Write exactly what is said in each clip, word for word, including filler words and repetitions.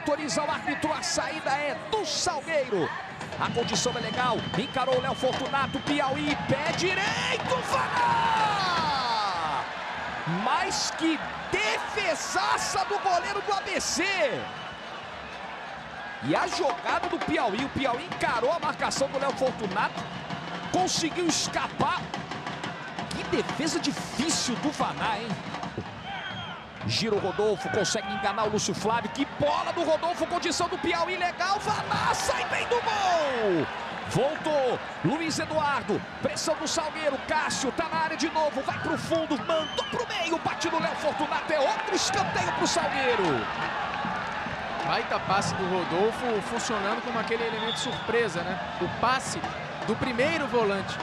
Autoriza o árbitro, a saída é do Salgueiro. A condição é legal, encarou o Léo Fortunato, Piauí, pé direito, Vaná! Mas que defesaça do goleiro do A B C! E a jogada do Piauí, o Piauí encarou a marcação do Léo Fortunato, conseguiu escapar. Que defesa difícil do Vaná, hein? Gira o Rodolfo, consegue enganar o Lúcio Flávio. Que bola do Rodolfo, condição do Piauí, legal. Vaná sai bem do gol. Voltou, Luiz Eduardo, pressão do Salgueiro. Cássio tá na área de novo, vai pro fundo, mandou pro meio, bate no Léo Fortunato. É outro escanteio pro Salgueiro. Baita passe do Rodolfo, funcionando como aquele elemento surpresa, né? O passe do primeiro volante.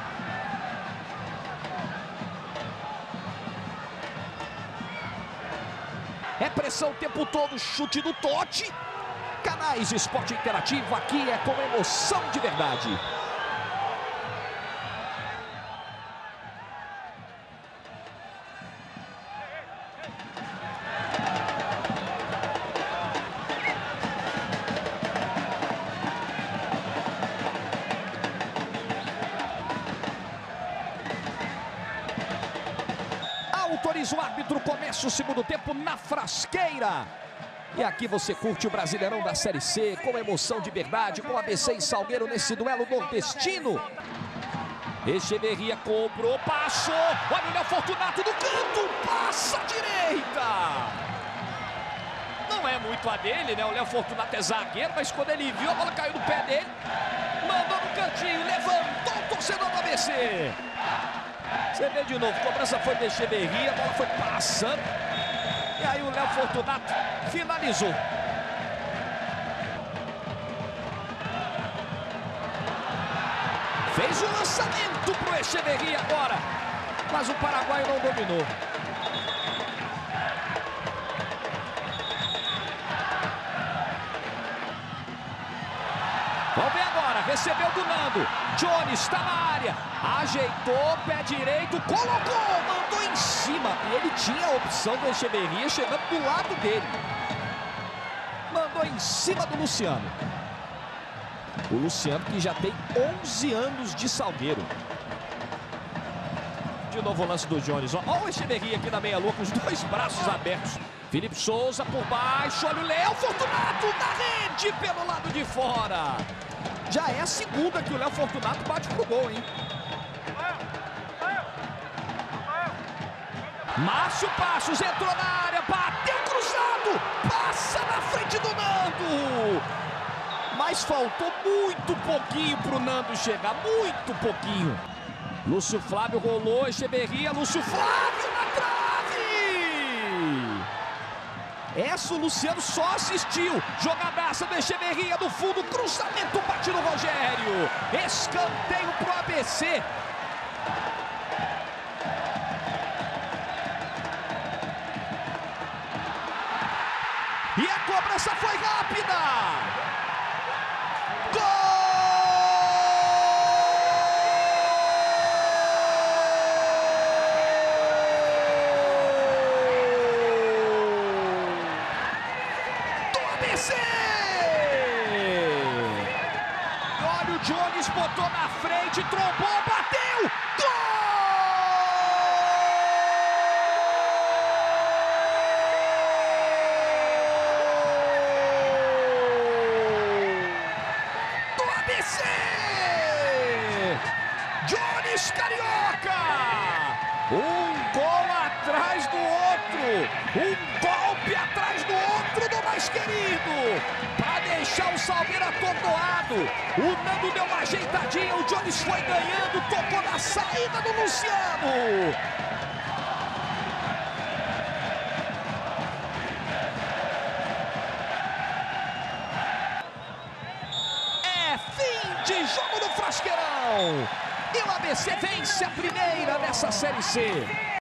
É pressão o tempo todo, chute do Totti. Canais Esporte Interativo, aqui é com emoção de verdade. Autoriza o árbitro, começa o segundo tempo na Frasqueira. E aqui você curte o Brasileirão da Série C com emoção de verdade, com A B C e Salgueiro nesse duelo nordestino. Echeverria cobrou, passou, olha o Léo Fortunato do canto, passa à direita. Não é muito a dele, né? O Léo Fortunato é zagueiro, mas quando ele viu, a bola caiu no pé dele, mandou no cantinho, levantou o torcedor do A B C. Você vê de novo, a cobrança foi de Echeverria, a bola foi passando. E aí o Léo Fortunato finalizou. Fez o lançamento pro Echeverria agora. Mas o paraguaio não dominou. Vamos ver agora, recebeu do Nando. Jones está na área, ajeitou, pé direito, colocou, mandou em cima. E ele tinha a opção do Echeverria chegando do lado dele. Mandou em cima do Luciano. O Luciano que já tem onze anos de Salgueiro. De novo o lance do Jones. Olha o Echeverria aqui na meia-lua com os dois braços abertos. Felipe Souza por baixo, olha o Léo Fortunato na rede pelo lado de fora. Já é a segunda que o Léo Fortunato bate pro gol, hein? Márcio Passos entrou na área, bateu cruzado, passa na frente do Nando. Mas faltou muito pouquinho pro Nando chegar, muito pouquinho. Lúcio Flávio rolou, Echeverria, Lúcio Flávio na trave. Essa o Luciano só assistiu. Jogadaça do Echeverria do fundo, cruzamento, bate no Rogério. Escanteio pro A B C. E a cobrança foi rápida. Gol! Olha o Jones, botou na frente, trombou, bateu! Gol! Do A B C! Jones Carioca! Um gol atrás do outro! Um golpe atrás do outro do mais querido! Para deixar o Salgueiro atordoado. O Nando deu uma ajeitadinha, o Jones foi ganhando, tocou na saída do Luciano. É fim de jogo do Frasqueirão. E o A B C vence a primeira nessa Série C.